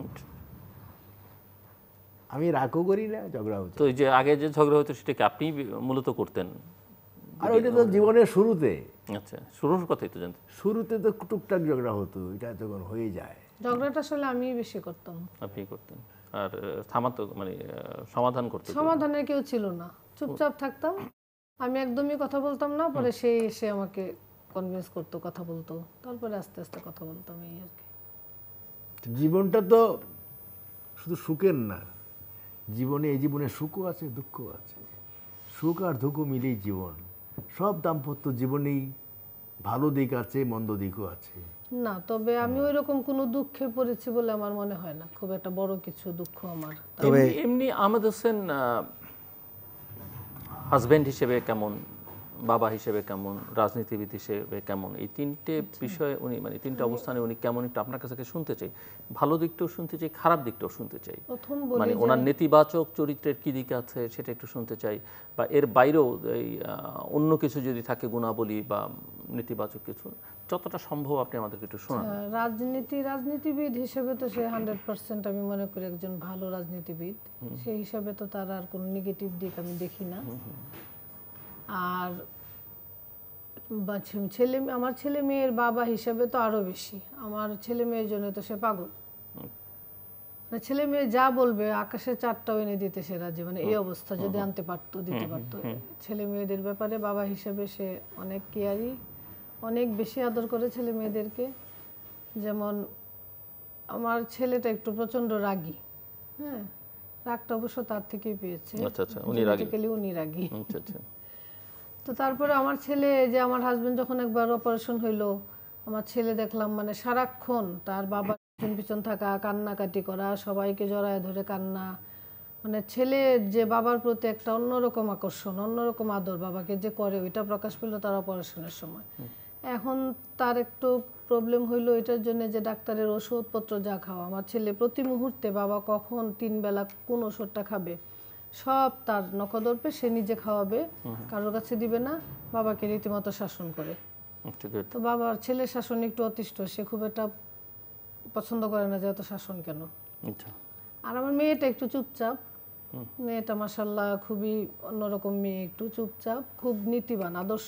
আমি রাগও করি না, ঝগড়া হতো। তো এই যে আগে যে ঝগড়া হতো সেটা কি আপনি মূলত করতেন? আর ওইটা তো জীবনের শুরুতে। আচ্ছা, শুরুর কথাই তো জানতে। শুরুতে তো টুকটাক ঝগড়া হতো, এটা তখন হয়ে যায়। ঝগড়াটা আসলে আমি বেশি করতাম। আপনি করতেন? আর থামাতো মানে সমাধান করতে? সমাধানের কেউ ছিল না, চুপচাপ থাকতাম। আমি একদমই কথা বলতাম না, পরে সে এসে আমাকে কনভিন্স করতো, কথা বলতো, তারপরে আস্তে আস্তে কথা বলতাম, এই আর কি। জীবনটা তো শুধু সুখের না, জীবনে এই জীবনে সুখও আছে, দুঃখও আছে। সুখ আর দুঃখ মিলেই জীবন। সব দাম্পত্য জীবনেই ভালো দিক আছে, মন্দ দিকও আছে। না, তবে আমি ওই রকম কোনো দুঃখে পড়েছি বলে আমার মনে হয় না, খুব একটা বড় কিছু দুঃখ আমার। তবে এমনি আহমেদ হোসেন হাজবেন্ড হিসেবে কেমন, বাবা হিসেবে কেমন, রাজনীতিবিদ হিসেবে কেমন, এই তিনটে বিষয়ে উনি মানে তিনটে অবস্থানে উনি কেমন একটু আপনার কাছে শুনতে চাই। ভালো দিকটাও শুনতে চাই, খারাপ দিকটাও শুনতে চাই। মানে ওনার নেতিবাচক চরিত্রের কি দিক আছে সেটা একটু শুনতে চাই, বা এর বাইরেও এই অন্য কিছু যদি থাকে গুণাবলী বা নেতিবাচক কিছু, যতটা সম্ভব আপনি আমাদেরকে একটু শোনান। রাজনীতি রাজনীতিবিদ হিসেবে তো সে হান্ড্রেড পার্সেন্ট আমি মনে করি একজন ভালো রাজনীতিবিদ। সেই হিসাবে তো তার আর কোনো নেগেটিভ দিক আমি দেখি না। আর ছেলে আমার ছেলে মেয়ের বাবা হিসেবে তো আরো বেশি, আমার ছেলে মেয়ের জন্য তো সে পাগল। মানে ছেলে মেয়ে যা বলবে আকাশে চারটাও এনে দিতে সে রাজি, মানে এই অবস্থা যদি আনতে পারতো, দিতে পারতো। ছেলে মেয়েদের ব্যাপারে বাবা হিসেবে সে অনেক কেয়ারি, অনেক বেশি আদর করে ছেলে মেয়েদেরকে। যেমন আমার ছেলেটা একটু প্রচন্ড রাগী, হ্যাঁ, রাগটা অবশ্য তার থেকেই পেয়েছে। আচ্ছা আচ্ছা, উনি রাগী, উনি রাগী। আচ্ছা আচ্ছা। তো তারপরে আমার ছেলে, যে আমার হাজবেন্ড যখন একবার অপারেশন হইলো, আমার ছেলে দেখলাম মানে সারাক্ষণ তার বাবার পিছন পিছন থাকা, কান্নাকাটি করা, সবাইকে জড়ায় ধরে কান্না। মানে ছেলে যে বাবার প্রতি একটা অন্যরকম আকর্ষণ, অন্যরকম আদর বাবাকে যে করে, ওইটা প্রকাশ পেল তার অপারেশনের সময়। এখন তার একটু প্রবলেম হইলো এটার জন্য যে ডাক্তারের ওষুধপত্র যা খাওয়া, আমার ছেলে প্রতি মুহূর্তে বাবা কখন তিন বেলা কোন ওষুধটা খাবে সব তার নখদর্পে, সে নিজে খাওয়াবে, কারোর কাছে দিবে না, বাবাকে রীতিমতো শাসন করে। তো বাবার ছেলের শাসন একটু অতিষ্ঠ, সে খুব একটা পছন্দ করে না যে এত শাসন কেন। আর আমার মেয়েটা একটু চুপচাপ, মেয়েটা মাশাআল্লাহ খুবই অন্যরকম মেয়ে, একটু চুপচাপ, খুব নীতিবান, আদর্শ,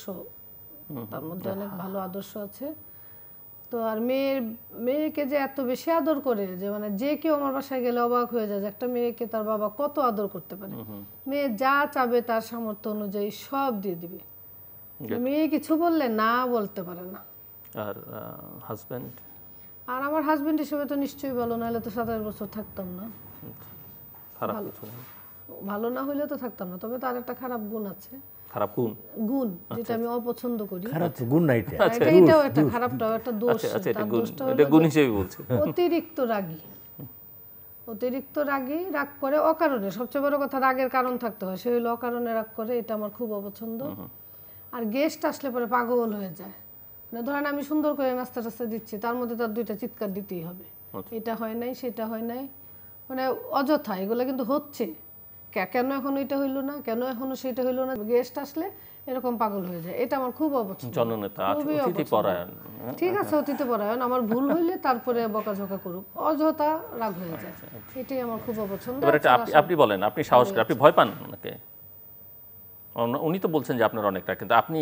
তার মধ্যে অনেক ভালো আদর্শ আছে। তো আর মেয়ের মেয়েকে যে এত বেশি আদর করে যে মানে যে কেউ আমার বাসায় গেলে অবাক হয়ে যায় যে একটা মেয়েকে তার বাবা কত আদর করতে পারে। মেয়ে যা চাবে তার সামর্থ্য অনুযায়ী সব দিয়ে দিবে, মেয়ে কিছু বললে না বলতে পারে না। আর হাজবেন্ড? আর আমার হাজবেন্ড হিসেবে তো নিশ্চয়ই ভালো, নাহলে তো সাতাশ বছর থাকতাম না। খারাপ কিছু না, ভালো না হইলে তো থাকতাম না, তবে তার একটা খারাপ গুণ আছে। খারাপ গুণ? গুণ যেটা আমি অপছন্দ করি। খারাপ গুণ না এটা, এটাও একটা খারাপটাও একটা দোষ। তার দোষটা এটা গুণ হিসেবে বলছি, অতিরিক্ত রাগী। অতিরিক্ত রাগী, রাগ করে অকারণে, সবচেয়ে বড় কথা রাগের কারণ থাকতে হয়, সে হইলো অকারণে রাগ করে, এটা আমার খুব অপছন্দ। আর গেস্ট আসলে পরে পাগল হয়ে যায়, মানে ধরেন আমি সুন্দর করে নাস্তা টাস্তা দিচ্ছি, তার মধ্যে তার দুইটা চিৎকার দিতেই হবে, এটা হয় নাই সেটা হয় নাই, মানে অযথা এগুলো কিন্তু হচ্ছে, কেন এখন এটা হইলো না, কেন এখনো সেটা হইলো না, গেস্ট আসলে এরকম পাগল হয়ে যায়, এটা আমার খুব অপছন্দ। জননেতা, অতিথি পরায়ণ, ঠিক আছে, অতিথি পরায়ণ, আমার ভুল হইলে তারপরে বকাঝকা করুক, অযথা রাগ হয়ে যায়, এটাই আমার খুব অপছন্দ। আপনি বলেন, আপনি সাহস করে, আপনি ভয় পান ওনাকে? উনি তো বলছেন যে আপনার অনেকটা, কিন্তু আপনি?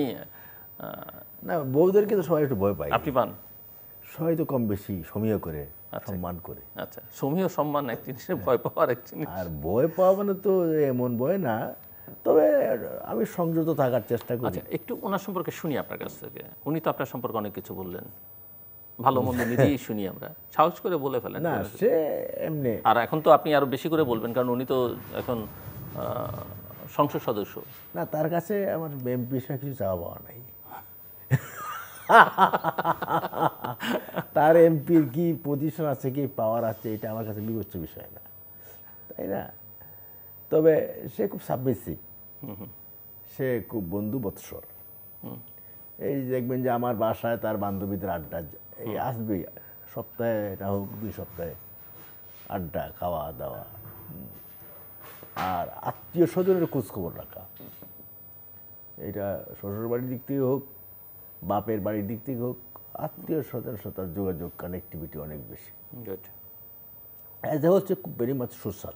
না, বউদেরকে তো সবাই একটু ভয় পায়। আপনি পান? সবাই তো কম বেশি সমীহ করে, সম্মান করে। আচ্ছা, সমীহ সম্মান এক জিনিস, ভয় পাওয়ার এক জিনিস। আর ভয় পাওয়া মানে তো এমন ভয় না, তবে আমি সংযত থাকার চেষ্টা করি। আচ্ছা, একটু ওনার সম্পর্কে শুনি আপনার কাছ থেকে। উনি তো আপনার সম্পর্কে অনেক কিছু বললেন, ভালো মন্দ নিজেই শুনি আমরা, সাহস করে বলে ফেলেন না, সে এমনি। আর এখন তো আপনি আরো বেশি করে বলবেন, কারণ উনি তো এখন সংসদ সদস্য। না, তার কাছে আমার এমপি বিষয়ে কিছু চাওয়া পাওয়া নাই। তার এমপির কি পজিশন আছে, কি পাওয়ার আছে, এটা আমার কাছে বিবেচ্য বিষয় না, তাই না? তবে সে খুব সাবমিসিভ, সে খুব বন্ধু বৎসর। এই দেখবেন যে আমার বাসায় তার বান্ধবীদের আড্ডা এই আসবে, সপ্তাহে এটা হোক দুই সপ্তাহে আড্ডা, খাওয়া দাওয়া, আর আত্মীয় স্বজনের খোঁজখবর রাখা। এটা শ্বশুর বাড়ির দিক থেকে হোক, বাপের বাড়ির দিক থেকে হোক, আত্মীয় স্বজনের সাথে যোগাযোগ, কানেক্টিভিটি অনেক বেশি। অ্যাজ এ হচ্ছে খুব very much social.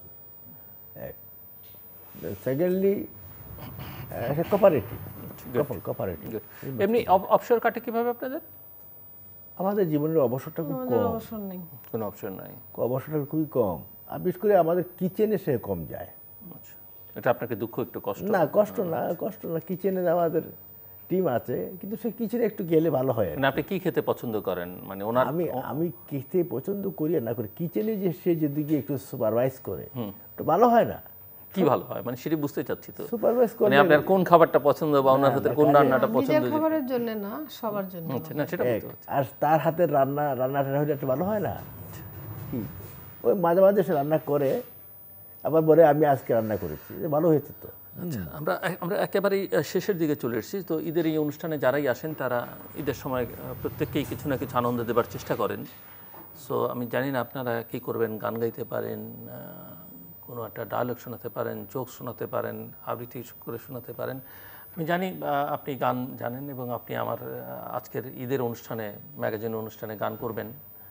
Secondly cooperative, cooperative. এমনি অবসর কাটে কিভাবে আপনাদের? আমাদের জীবনের অবসরটা খুব আমাদের কম, অবসর নেই। কোনো অপশন নাই। অবসরটা খুবই কম, আর বিশেষ করে আমাদের কিচেনে সে কম যায়। আচ্ছা, এটা আপনাকে দুঃখ একটু কষ্ট? না, কষ্ট না, কষ্ট না। কিচেনে আমাদের টিম আছে, কিন্তু সে কিচেনে একটু গেলে ভালো হয়। মানে আপনি কি খেতে পছন্দ করেন? মানে ওনার আমি আমি খেতে পছন্দ করি আর না করি, কিচেনে যে সে যেদিকে একটু সুপারভাইজ করে একটু ভালো হয় না? কি ভালো হয় মানে সেটা বুঝতে চাচ্ছি তো। সুপারভাইজ করে মানে আপনার কোন খাবারটা পছন্দ বা ওনার হাতের কোন রান্নাটা পছন্দ? নিজের খাবারের জন্য না, সবার জন্য। আচ্ছা, না সেটা বুঝতে পারছি। আর তার হাতের রান্না রান্নাটা হলে একটু ভালো হয় না? কি ওই মাঝে মাঝে সে রান্না করে, আবার বলে আমি আজকে রান্না করেছি, ভালো হয়েছে তো। আচ্ছা, আমরা আমরা একেবারেই শেষের দিকে চলে এসেছি। তো ঈদের এই অনুষ্ঠানে যারাই আসেন তারা ঈদের সময় প্রত্যেককেই কিছু না কিছু আনন্দ দেবার চেষ্টা করেন। সো আমি জানি না আপনারা কী করবেন, গান গাইতে পারেন, কোনো একটা ডায়লগ শোনাতে পারেন, জোক শোনাতে পারেন, আবৃত্তি করে শোনাতে পারেন। আমি জানি আপনি গান জানেন এবং আপনি আমার আজকের ঈদের অনুষ্ঠানে, ম্যাগাজিন অনুষ্ঠানে গান করবেন।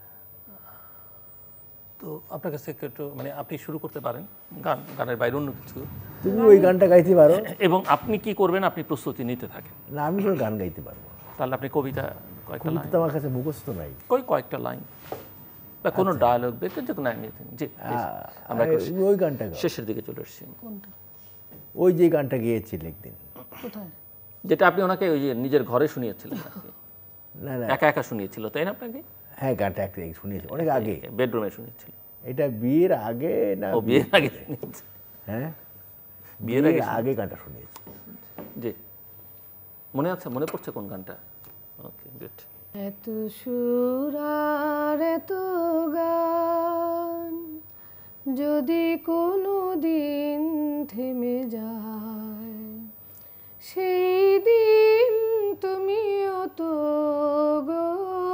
তো আপনার কাছে একটু মানে আপনি শুরু করতে পারেন গান, গানের বাইরে অন্য কিছু। তুমি ওই গানটা গাইতে পারো এবং আপনি কি করবেন, আপনি প্রস্তুতি নিতে থাকেন। না, আমি কোনো গান গাইতে পারবো। তাহলে আপনি কবিতা কয়েকটা লাইন, তো আমার কাছে মুখস্থ নাই, কই কয়েকটা লাইন বা কোনো ডায়লগ বের যে কোনো এনিথিং। জি, আমরা ওই গানটা শেষের দিকে চলে এসেছি। কোনটা? ওই যে গানটা গিয়েছিল একদিন, কোথায়? যেটা আপনি ওনাকে ওই যে নিজের ঘরে শুনিয়েছিলেন, না না একা একা শুনিয়েছিল তাই না আপনাকে? হ্যাঁ, গানটা একটা শুনিয়েছি অনেক আগে, বেডরুমে শুনিয়েছিল। এটা বিয়ের আগে না? ও বিয়ের আগে শুনিয়েছে। হ্যাঁ, বিয়ের আগে আগে গানটা শুনিয়েছি। জি, মনে আছে? মনে পড়ছে কোন গানটা? Okay, good. এত সুর আর এত গান যদি কোনো দিন থেমে যায়, সেই দিন তুমিও তো গো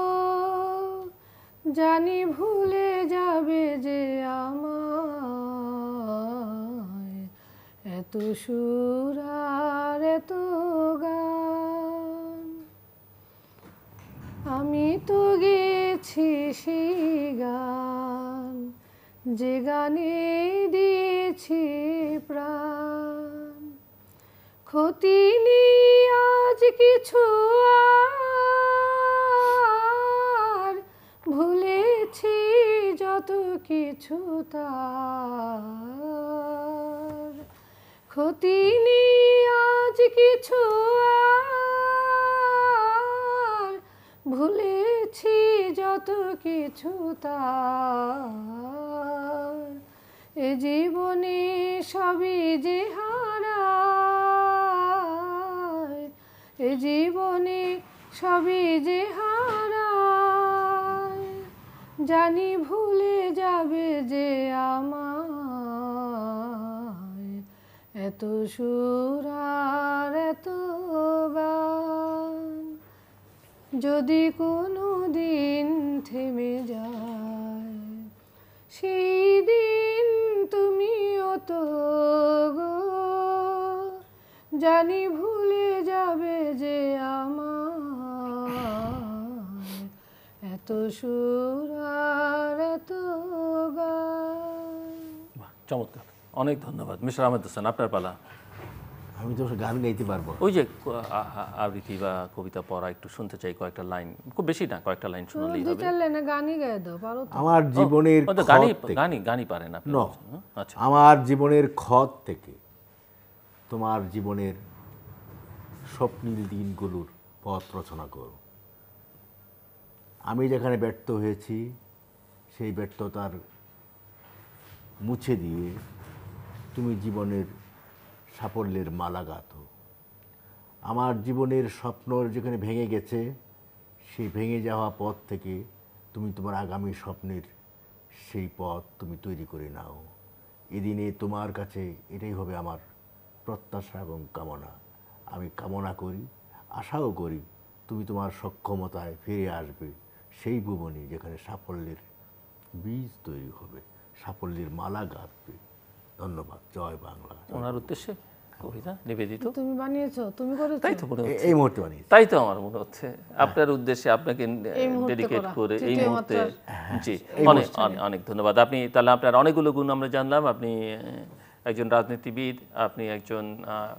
জানি ভুলে যাবে যে আমায়। এত সুর আর এত গান আমি তো গেছি সেই গান, যে গানে দিয়েছি প্রাণ। ক্ষতি নেই আজ কিছু আর, ভুলেছি যত কিছু তার। ক্ষতি নেই আজ কিছু আর, ভুলেছি যত কিছু তার। এ জীবনে সবই যে হারায়, এ জীবনে সবই যে হারায়, জানি ভুলে যাবে যে আমায়। এত সুর আর এত গান যদি কোনো দিন থেমে যায়, সেই দিন তুমিও তো গো জানি ভুলে যাবে যে আমায়। এত সুর আর এত গান। চমৎকার, অনেক ধন্যবাদ। মিস্টার আহমেদ হোসেন, আপনার পালা। আমি তো গান গাইতে পারবো। ওই যে আবৃত্তি বা কবিতা পড়া একটু শুনতে চাই, কয়েকটা লাইন, খুব বেশি না, কয়েকটা লাইন শুনলেই হবে। গানই গায়ে দাও, পারো তো? আমার জীবনের গানই গানই গানই পারেন আপনি? আচ্ছা, আমার জীবনের ক্ষত থেকে তোমার জীবনের স্বপ্নীল দিনগুলোর পথ রচনা করো। আমি যেখানে ব্যর্থ হয়েছি সেই ব্যর্থতার মুছে দিয়ে তুমি জীবনের সাফল্যের মালা গাঁথো। আমার জীবনের স্বপ্ন যেখানে ভেঙে গেছে, সেই ভেঙে যাওয়া পথ থেকে তুমি তোমার আগামী স্বপ্নের সেই পথ তুমি তৈরি করে নাও। এদিনে তোমার কাছে এটাই হবে আমার প্রত্যাশা এবং কামনা। আমি কামনা করি, আশাও করি তুমি তোমার সক্ষমতায় ফিরে আসবে সেই ভুবনে যেখানে সাফল্যের বীজ তৈরি হবে, সাফল্যের মালা গাঁথবে। ধন্যবাদ। জয় বাংলা। ওনার উদ্দেশ্যে কবিতা নিবেদিত। তুমি বানিয়েছো, তুমি করেছো? তাই তো মনে হচ্ছে, এই মুহূর্তে বানিয়েছি। তাই তো আমার মনে হচ্ছে আপনার উদ্দেশ্যে আপনাকে এই মুহূর্তে ডেডিকেট করা, করে এই তৃতীয় মুহূর্তে। মাত্রার। জি, অনেক অনেক- অনেক ধন্যবাদ। আপনি তাহলে আপনার অনেকগুলো গুণ আমরা জানলাম। আপনি আহ, একজন রাজনীতিবিদ, আপনি একজন আহ,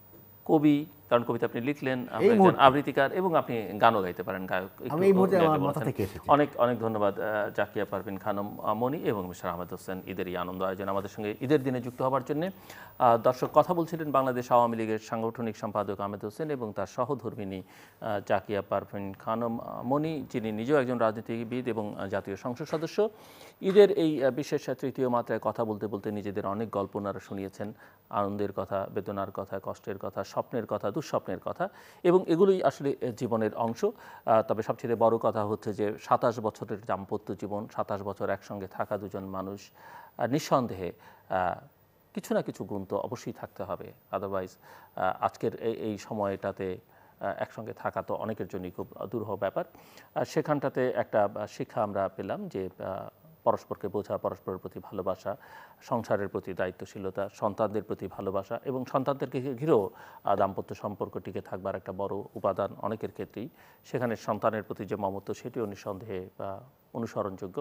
কবি, কারণ কবিতা আপনি লিখলেন, আপনি একজন আবৃত্তিকার এবং আপনি গানও গাইতে পারেন, গায়ক। একটু আমি এই মুহূর্তে আগে আমার বলেছেন। মাথা থেকে এসেছে। অনেক অনেক ধন্যবাদ আহ, জাকিয়া পারভিন খানম আহ, মনি এবং মিস্টার আহমেদ হোসেন ঈদের এই আনন্দ আয়োজন আমাদের সঙ্গে ঈদের দিনে যুক্ত হওয়ার জন্য। দর্শক, কথা বলছিলেন বাংলাদেশ আওয়ামী লীগের সাংগঠনিক সম্পাদক আহমেদ হোসেন এবং তার সহধর্মিনী আহ, জাকিয়া পারভিন খানম আহ, মনি, যিনি নিজেও একজন রাজনীতিবিদ এবং আহ, জাতীয় সংসদ সদস্য। ঈদের এই আহ, বিশেষ তৃতীয় মাত্রায় কথা বলতে বলতে নিজেদের অনেক গল্প ওনারা শুনিয়েছেন, আনন্দের কথা, বেদনার কথা, কষ্টের কথা, স্বপ্নের কথা, দুঃস্বপ্নের কথা, এবং এগুলোই আসলে জীবনের অংশ। আহ, তবে সবচেয়ে বড় কথা হচ্ছে যে সাতাশ বছরের দাম্পত্য জীবন, সাতাশ বছর একসঙ্গে থাকা দুজন মানুষ, আর নিঃসন্দেহে আহ, কিছু না কিছু গুণ তো অবশ্যই থাকতে হবে। আদারওয়াইজ আজকের এই এই সময়টাতে আহ, একসঙ্গে থাকা তো অনেকের জন্যই খুব দুরূহ ব্যাপার। আর সেখানটাতে একটা আহ, শিক্ষা আমরা পেলাম যে আহ, পরস্পরকে বোঝা, পরস্পরের প্রতি ভালোবাসা, সংসারের প্রতি দায়িত্বশীলতা, সন্তানদের প্রতি ভালোবাসা এবং সন্তানদেরকে ঘিরেও আহ, দাম্পত্য সম্পর্ক টিকে থাকবার একটা বড় উপাদান অনেকের ক্ষেত্রেই। সেখানে সন্তানের প্রতি যে মমত্ব, সেটিও নিঃসন্দেহে আহ, অনুসরণযোগ্য।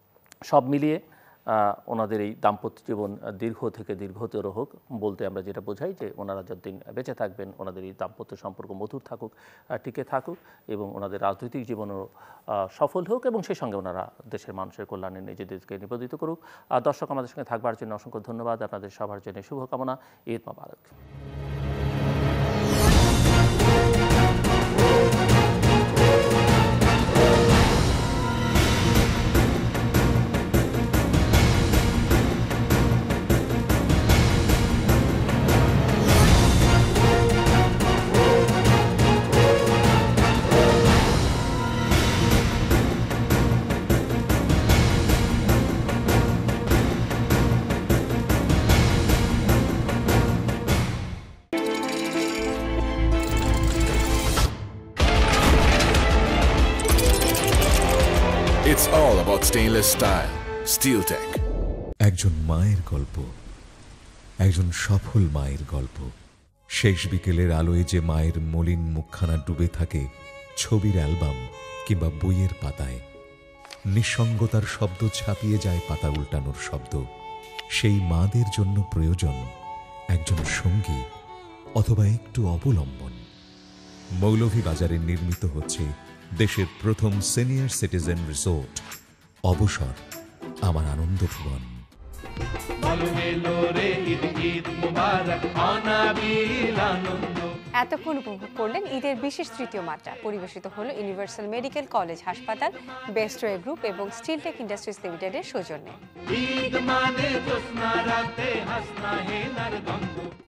সব মিলিয়ে আহ, ওনাদের এই দাম্পত্য জীবন আহ, দীর্ঘ থেকে দীর্ঘতর হোক, বলতে আমরা যেটা বোঝাই যে ওনারা যতদিন বেঁচে থাকবেন ওনাদের এই দাম্পত্য সম্পর্ক মধুর থাকুক, আহ, টিকে থাকুক এবং ওনাদের রাজনৈতিক জীবনও আহ, সফল হোক এবং সেই সঙ্গে ওনারা দেশের মানুষের কল্যাণে নিজেদেরকে নিবেদিত করুক। আর দর্শক, আমাদের সঙ্গে থাকবার জন্য অসংখ্য ধন্যবাদ। আপনাদের সবার জন্য শুভকামনা। ঈদ মোবারক। It's all about stainless style, steel tech. একজন মায়ের গল্প, একজন সফল মায়ের গল্প। শেষ বিকেলের আলোয় যে মায়ের মলিন মুখখানা ডুবে থাকে ছবির অ্যালবাম কিংবা বইয়ের পাতায়, নিঃসঙ্গতার শব্দ ছাপিয়ে যায় পাতা উল্টানোর শব্দ। সেই মাদের জন্য প্রয়োজন একজন সঙ্গী অথবা একটু অবলম্বন। মৌলভীবাজারে নির্মিত হচ্ছে দেশের প্রথম সিনিয়র সিটিজেন রিসোর্ট অবসর আমার আনন্দ ভুবন। বলো এলো রে ঈদ, ঈদ মুবারক, অনাবিল আনন্দ। এতক্ষণ উপভোগ করলেন ঈদের বিশেষ তৃতীয় মাত্রা। পরিবেশিত হলো ইউনিভার্সাল মেডিকেল কলেজ হাসপাতাল, বেস্টওয়ে গ্রুপ এবং স্টিল টেক ইন্ডাস্ট্রিজ লিমিটেডের সৌজন্যে। ঈদ মানে জোছনা রাতে হাসনা হেনার গন্ধ।